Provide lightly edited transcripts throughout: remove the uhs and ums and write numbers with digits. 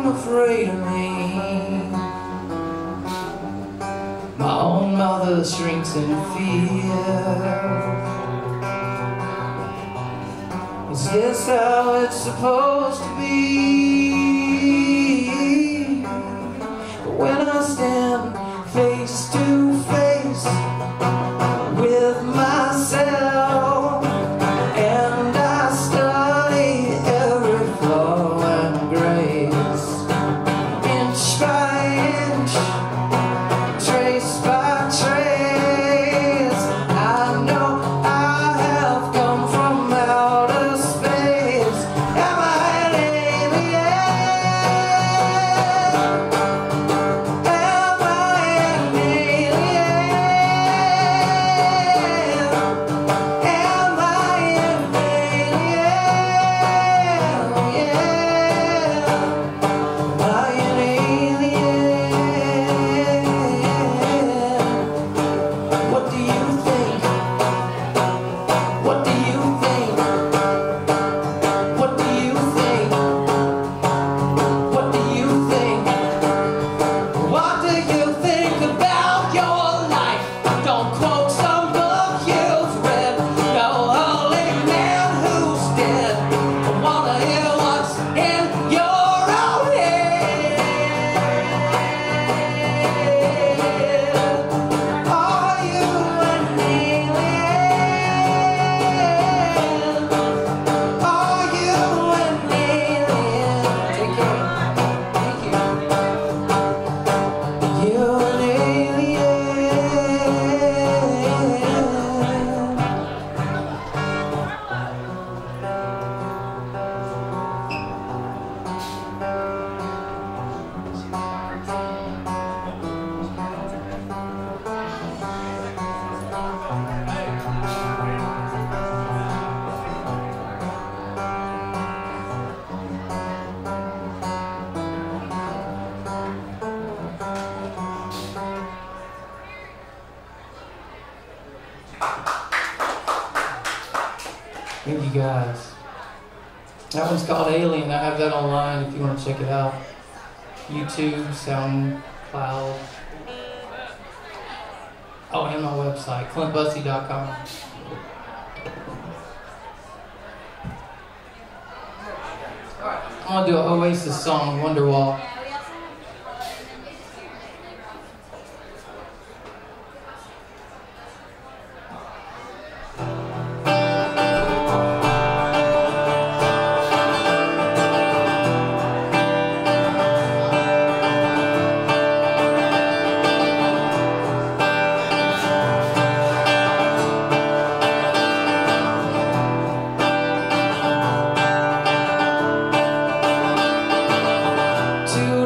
afraid of me. My own mother shrinks in fear. Is this how it's supposed to be? But when I stand face to face with myself, and I study every flaw and grace, inch by inch, trace by trace, I know I have come from outer space. Am I an alien? Am I an alien? Am I an alien? Yeah. Am I an alien? What do you think? What do you think? What do you think? What do you think? What do you think about your life? Don't quote some book you've read. No holy man who's dead. I wanna hear what's in your own head. Are you an alien? Are you an alien? Take care. Thank you. You're an alien. Thank you guys. That one's called Alien. I have that online if you want to check it out. YouTube, SoundCloud. Oh, and my website, clintbussey.com. I'm going to do an Oasis song, Wonderwall. To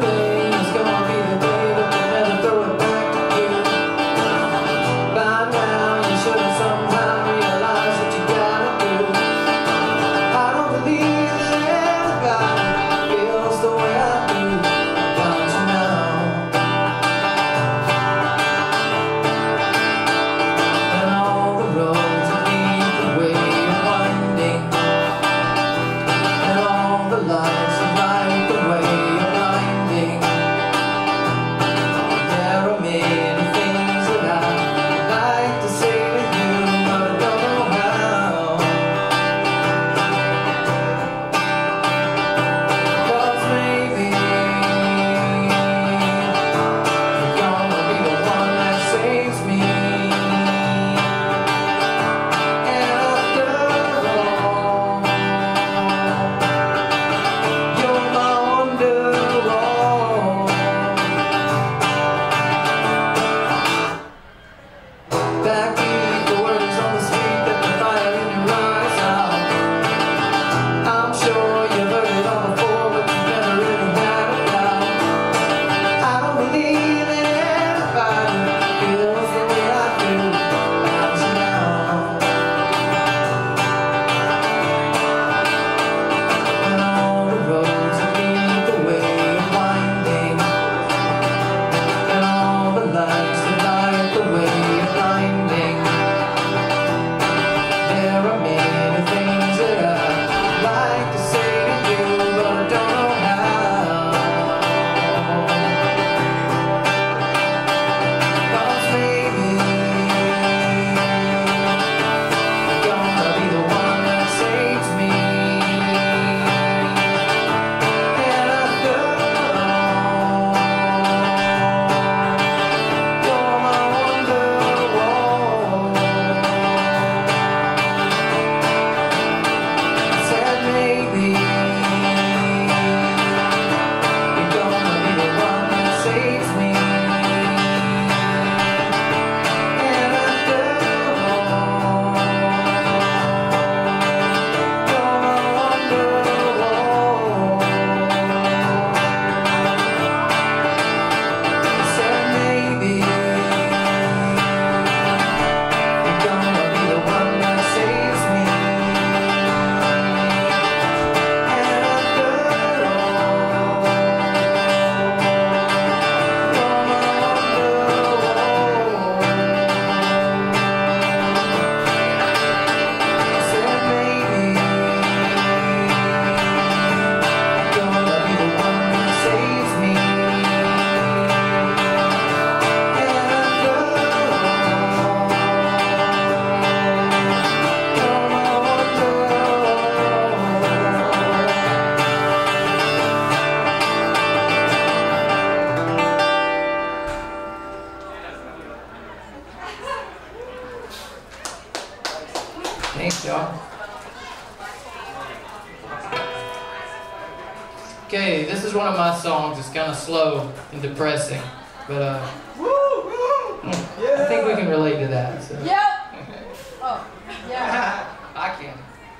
is one of my songs. It's kind of slow and depressing, but I think we can relate to that. So. Yep. Oh, yeah. I can.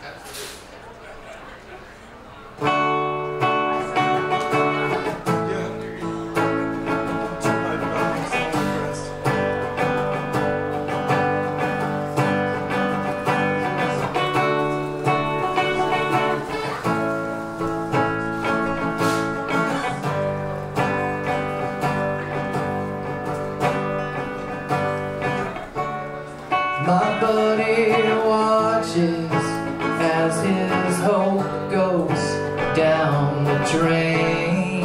My buddy watches as his hope goes down the drain,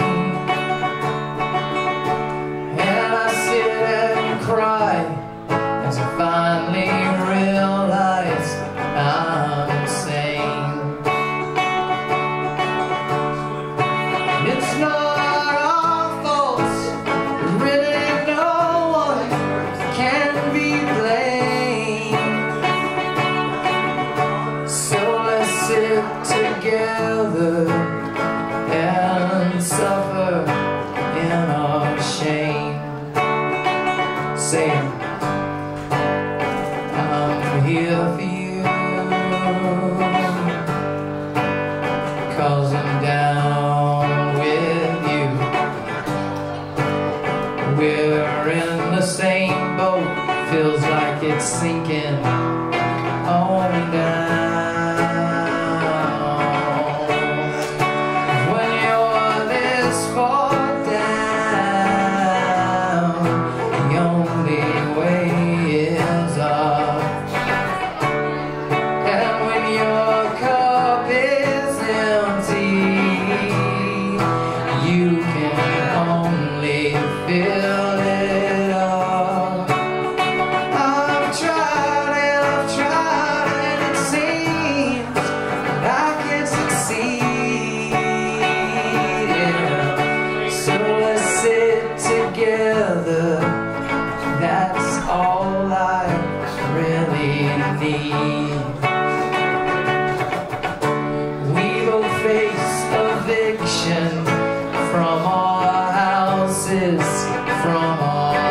and I sit and cry as I finally realize I'm insane. It's not our fault, really no one can be blamed. So let's sit together and suffer in our shame, saying, I'm here for you, 'cause I'm down with you. We're in the same boat, feels like it's sinking on down. When you're this far down, the only way is up. And when your cup is empty, you can only fill it up. I've tried and it seems that I can't succeed. Yeah. So let's sit together, that's all I really need. We both face eviction from our houses, from our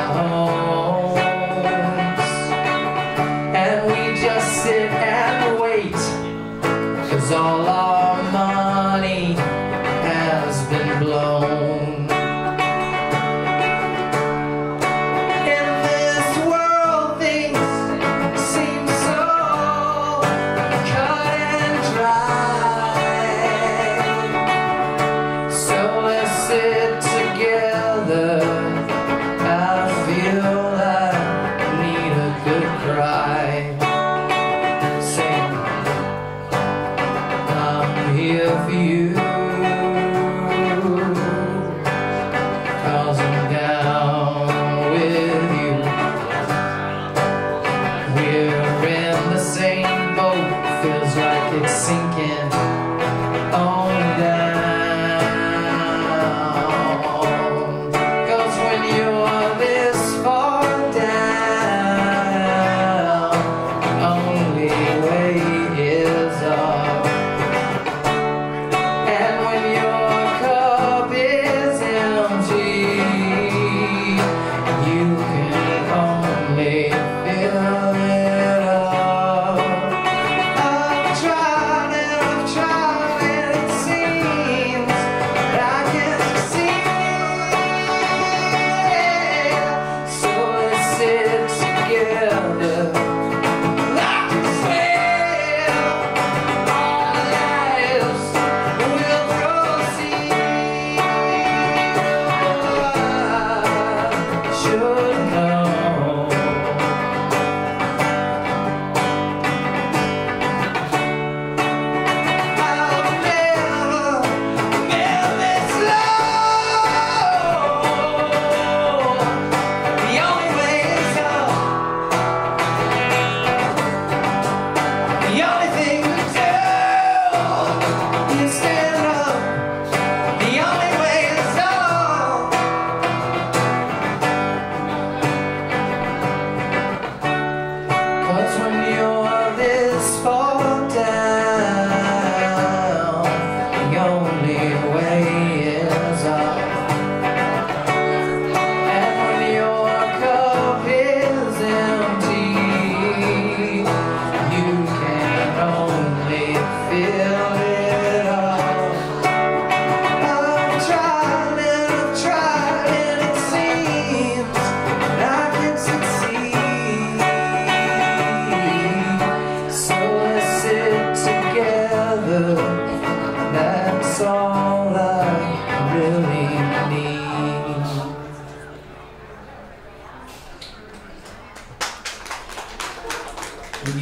homes, and we just sit and wait, 'cause all our money has been blown. In this world things seem so cut and dry, so let's sit together. I feel I need a good cry, saying, I'm here for you, 'cause I'm down with you. We're in the same boat, feels like it's sinking on down. 'Cause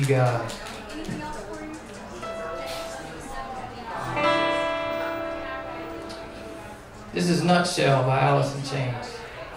you guys. This is Nutshell by Alice in Chains.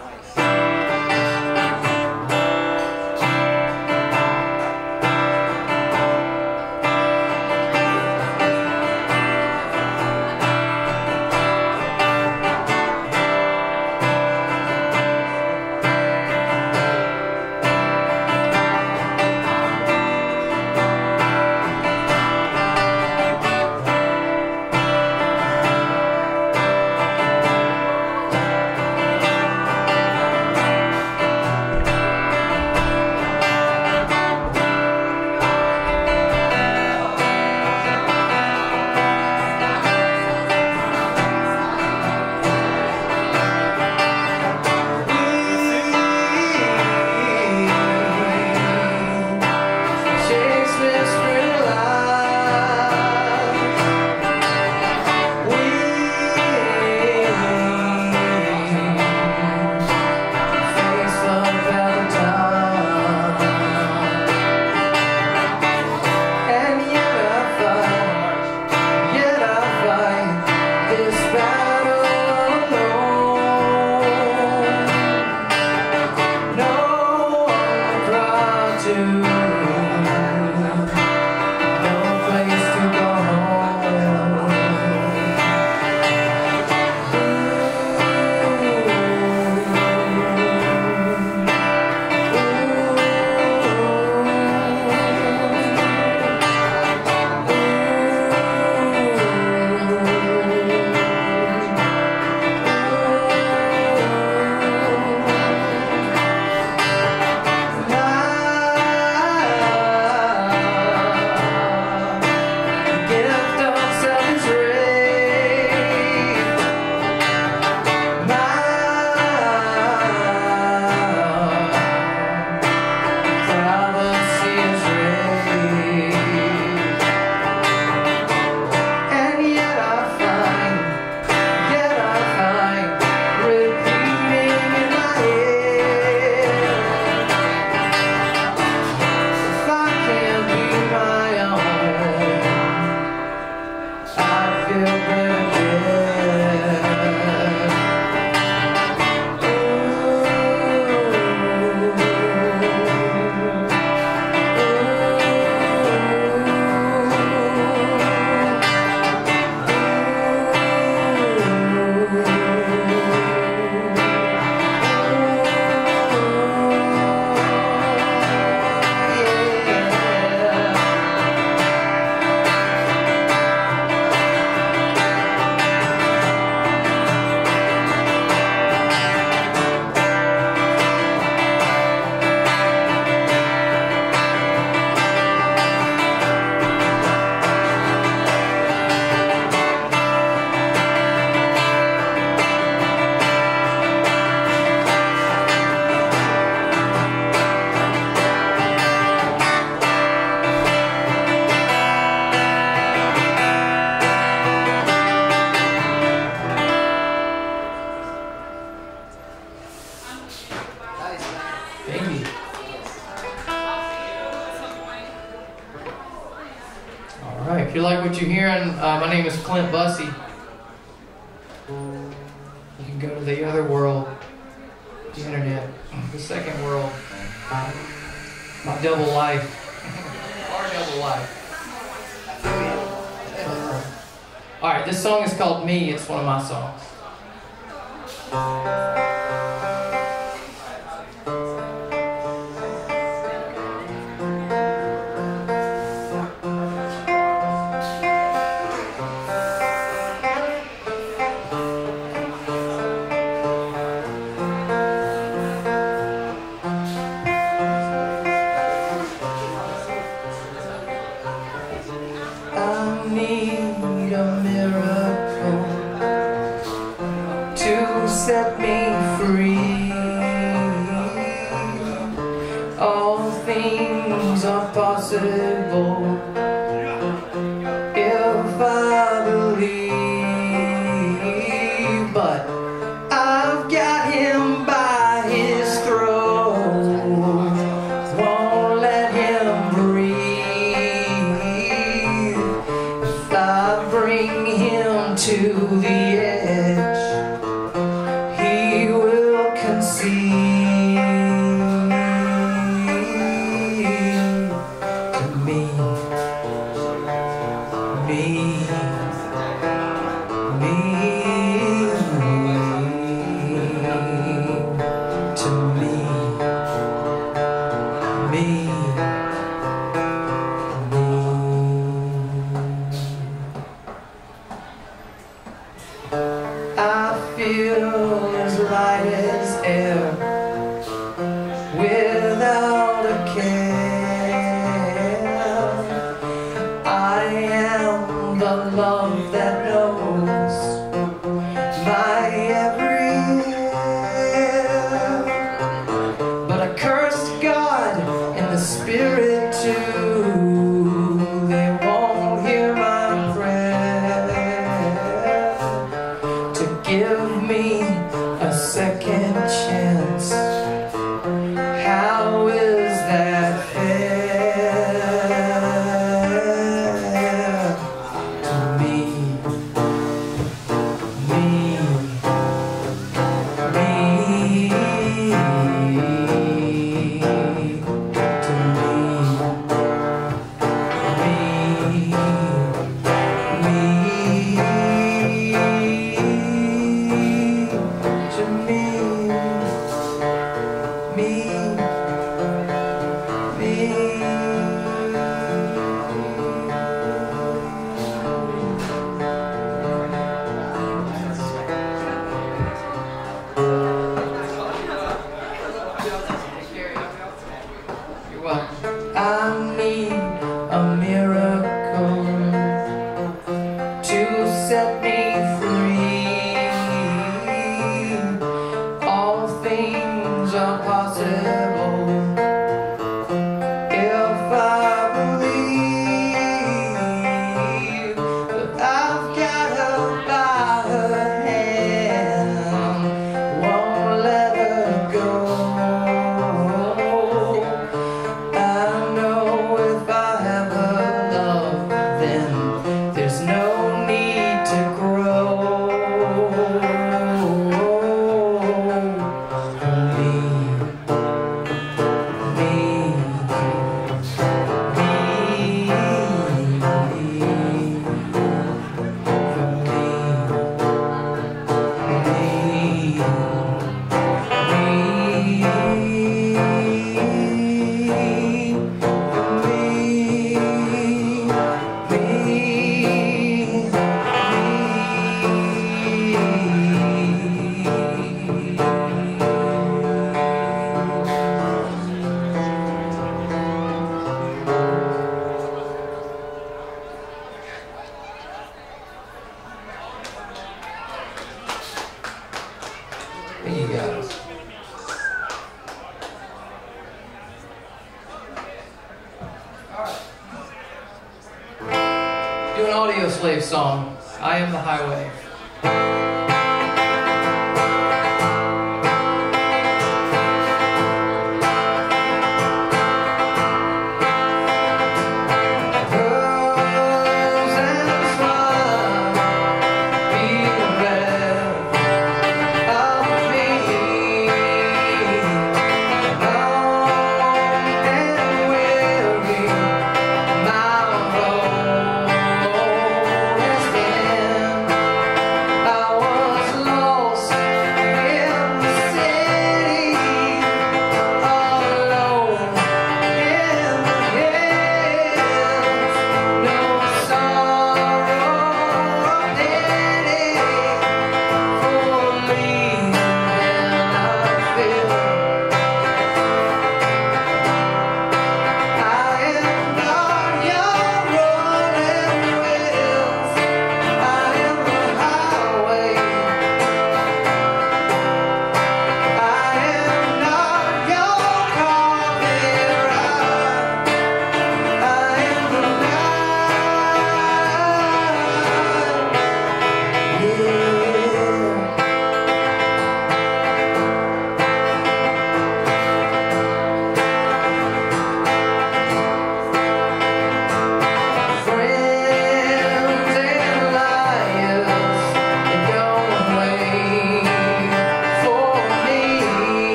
If you like what you're hearing, my name is Clint Bussey. You can go to the other world, the internet, the second world, my double life, our double life. All right, this song is called Me. It's one of my songs. Set me free. All things are possible if I believe, but I've got him by his throat, won't let him breathe. world as light as air, without a care. I am the love that knows my every hair. But I cursed God and the Spirit too. They won't hear my prayer to give me a second chance. How is that fair to me? I need a miracle to set me free. All things are possible if I believe. But I've got her by her hand, won't let her go. You guys. Do an Audio Slave song. I Am the Highway.